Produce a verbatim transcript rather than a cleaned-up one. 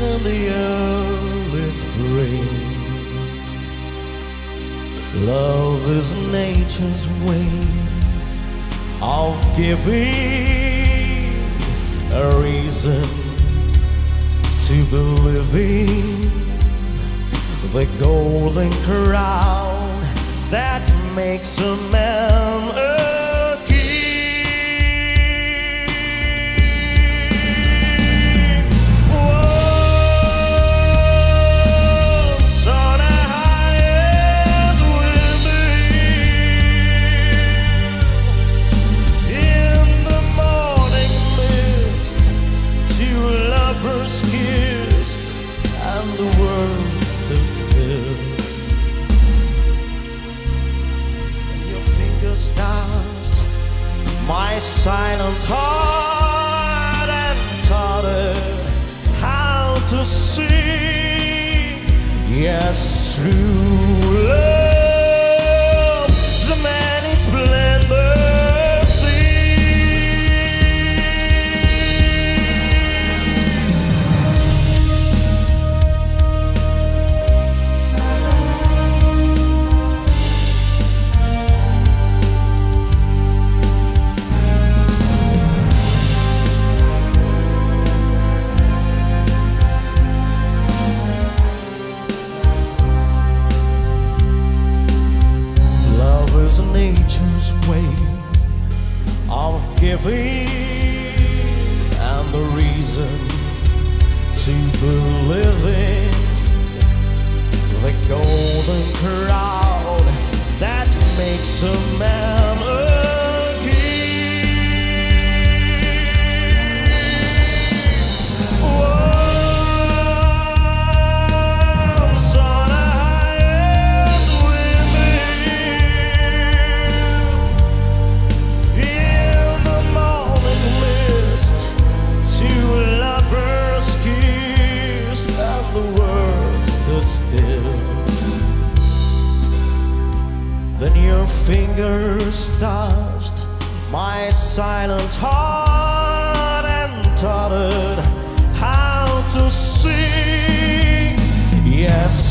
in the early spring. Love is nature's way of giving a reason to believe in the golden crown that makes a man a king. Once on a high-end windmill, in the morning mist, two lovers kissed and the world stood still. Touched my silent heart and taught it how to sing. Yes, true love's a many splendoured nature's way of giving and the reason to believe in the golden crowd that makes a man a king. Once on a high-end still. Then your fingers touched my silent heart and taught it how to sing. Yes,